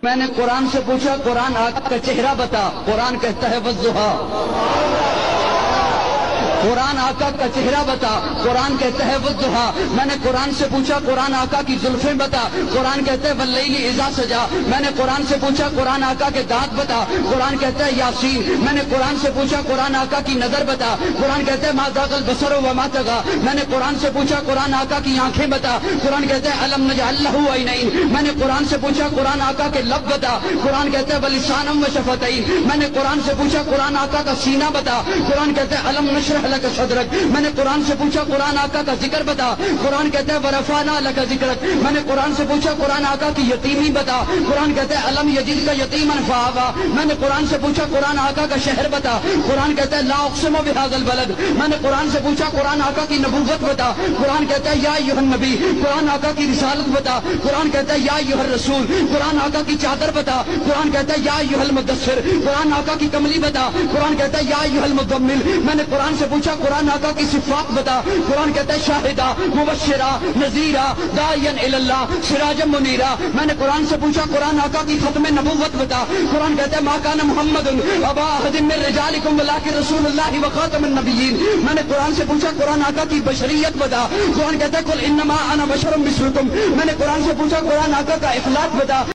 میں نے قرآن سے پوچھا قرآن آقا کا چہرہ بتا، قرآن کہتا ہے والضحیٰ۔ قرآن آقا کا چہرہ بتا، قرآن کہتا ہے والضحیٰ۔ میں نے قرآن سے پوچھا قرآن آقا کی زلفیں بتا، قرآن کہتا ہے واللیل اذا سجا۔ میں نے قرآن سے پوچھا قرآن آقا کے دانت بتا، قرآن کہتا ہے یاسین۔ میں نے قرآن سے پوچھا قرآن آقا کی نظر بتا، قرآن کہتا ہے ما ذاق البصر وما طغى۔ میں نے قرآن سے پوچھا قرآن آقا کی آنکھیں بتا، قرآن کہتا ہے الم نجعل لہ عینین۔ میں نے قرآن سے پوچھا قرآن آقا کے لب بتا، قرآن کہتا ہے ولسانا وشفتین۔ میں نے قرآن سے پوچھا قرآن آقا کا سینہ بتا، قرآن کہتا ہے الم نشرح لک صدرک۔ میں نے قرآن سے پوچھا قرآن آقا کا ذکر بتا، قرآن کہتا ہے ورفعنا لک ذکرک۔ میں نے قرآن سے پوچھا قرآن آقا کی یتیمی بتا، قرآن کہتا ہے الم یجدک یتیما فآوی۔ میں نے قرآن سے پوچھا قرآن آقا کا شہر بتا، قرآن کہتا ہے لا اقسم بہذا البلد۔ میں نے قرآن سے پوچھا قرآن آقا کی نبوت بتا، قرآن کہتا ہے یا ایھا النبی۔ قرآن آقا کی رسالت بتا، قرآن کہتا ہے یا ایھا الرسول۔ قرآن آقا کی چادر بتا، قرآن کہتا ہے یا ایھا المدثر۔ قرآن آقا کی کملی بتا، قرآن کہتا ہے یا ایھا المزمل۔ میں نے قرآن سے پوچھا قرآن آقا کی صفات بتا، قرآن کہتا ہے شاہدہ مبشرہ نذیرہ داعیا الی اللہ سراجا منیرہ۔ میں نے قرآن سے پوچھا قرآن آقا کی ختم نبوت بتا، قرآن کہتا ہے ما کان محمد ابا احد من رجالکم ولکن رسول اللہ وخاتم النبیین۔ میں نے قرآن سے پوچھا قرآن آقا کی بشریت بتا، قرآن کہتا ہے قل انما انا بشر مثلکم۔ میں نے قرآن سے پوچھا قرآن آقا کا اخلاق بتا،